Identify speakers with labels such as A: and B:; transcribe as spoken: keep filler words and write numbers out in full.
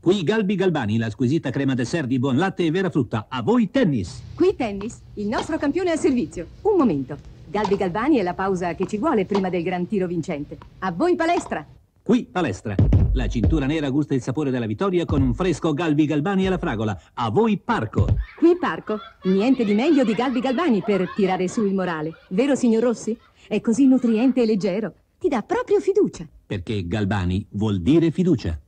A: Qui Galbi Galbani, la squisita crema dessert di buon latte e vera frutta. A voi tennis.
B: Qui tennis, il nostro campione al servizio. Un momento. Galbi Galbani è la pausa che ci vuole prima del gran tiro vincente. A voi palestra.
A: Qui palestra. La cintura nera gusta il sapore della vittoria con un fresco Galbi Galbani alla fragola. A voi parco.
B: Qui parco. Niente di meglio di Galbi Galbani per tirare su il morale. Vero, signor Rossi? È così nutriente e leggero. Ti dà proprio fiducia.
A: Perché Galbani vuol dire fiducia.